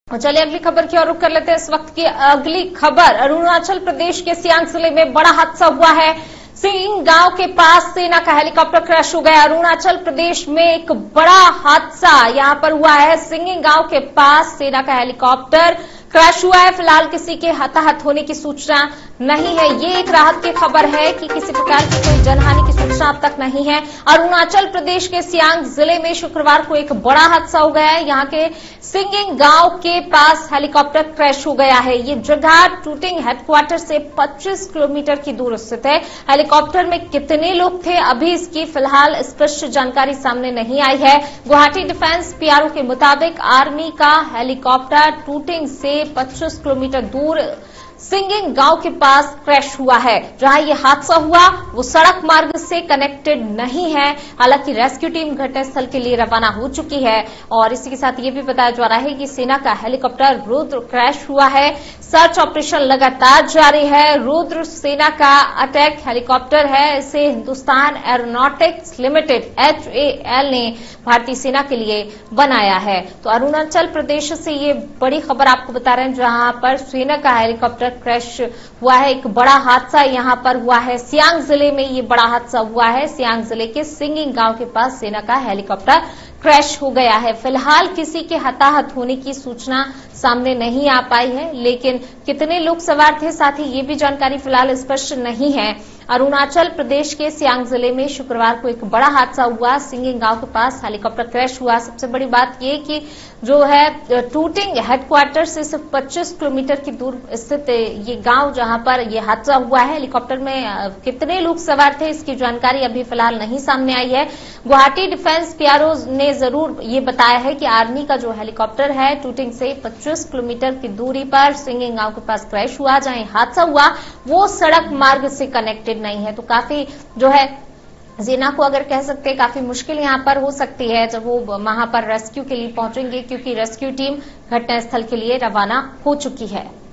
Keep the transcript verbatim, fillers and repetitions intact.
और चलिए अगली खबर की ओर रुख कर लेते हैं। इस वक्त की अगली खबर अरुणाचल प्रदेश के सियांग जिले में बड़ा हादसा हुआ है। सिंगिंग गांव के पास सेना का हेलीकॉप्टर क्रैश हो गया। अरुणाचल प्रदेश में एक बड़ा हादसा यहां पर हुआ है। सिंगिंग गांव के पास सेना का हेलीकॉप्टर क्रैश हुआ है। फिलहाल किसी के हताहत होने की सूचना नहीं है। ये एक राहत की खबर है कि किसी प्रकार की कोई जनहानि की सूचना अब तक नहीं है। अरुणाचल प्रदेश के सियांग जिले में शुक्रवार को एक बड़ा हादसा हो गया है। यहां के सिंगिंग गांव के पास हेलीकॉप्टर क्रैश हो गया है। ये जगह टूटिंग हेडक्वार्टर से पच्चीस किलोमीटर की दूर स्थित है। हेलीकॉप्टर में कितने लोग थे अभी इसकी फिलहाल स्पष्ट जानकारी सामने नहीं आई है। गुवाहाटी डिफेंस पीआरओ के मुताबिक आर्मी का हेलीकॉप्टर टूटिंग से पच्चीस किलोमीटर दूर सिंगिंग गांव के पास क्रैश हुआ है। जहां यह हादसा हुआ वो सड़क मार्ग से कनेक्टेड नहीं है। हालांकि रेस्क्यू टीम घटनास्थल के लिए रवाना हो चुकी है और इसी के साथ ये भी बताया जा रहा है कि सेना का हेलीकॉप्टर रुद्र क्रैश हुआ है। सर्च ऑपरेशन लगातार जारी है। रुद्र सेना का अटैक हेलीकॉप्टर है। इसे Hindustan aeronautics limited H A L ने भारतीय सेना के लिए बनाया है। तो अरुणाचल प्रदेश से ये बड़ी खबर आपको बता रहे हैं जहां पर सेना का हेलीकॉप्टर क्रैश हुआ है। एक बड़ा हादसा यहां पर हुआ है। सियांग जिले में ये बड़ा हादसा हुआ है। सियांग जिले के सिंगिंग गांव के पास सेना का हेलीकॉप्टर क्रैश हो गया है। फिलहाल किसी के हताहत होने की सूचना सामने नहीं आ पाई है, लेकिन कितने लोग सवार थे साथ ही ये भी जानकारी फिलहाल स्पष्ट नहीं है। अरुणाचल प्रदेश के सियांग जिले में शुक्रवार को एक बड़ा हादसा हुआ। सिंगिंग गांव के पास हेलीकॉप्टर क्रैश हुआ। सबसे बड़ी बात यह कि जो है टूटिंग हेडक्वार्टर से सिर्फ पच्चीस किलोमीटर की दूर स्थित ये गांव जहां पर यह हादसा हुआ है। हेलीकॉप्टर में कितने लोग सवार थे इसकी जानकारी अभी फिलहाल नहीं सामने आई है। गुवाहाटी डिफेंस पीआरओ ने जरूर ये बताया है कि आर्मी का जो हेलीकॉप्टर है टूटिंग से पच्चीस किलोमीटर की दूरी पर सिंगिंग गांव के पास क्रैश हुआ। जहां हादसा हुआ वो सड़क मार्ग से कनेक्टेड नहीं है। तो काफी जो है सेना को अगर कह सकते हैं काफी मुश्किल यहां पर हो सकती है जब वो वहां पर रेस्क्यू के लिए पहुंचेंगे, क्योंकि रेस्क्यू टीम घटनास्थल के लिए रवाना हो चुकी है।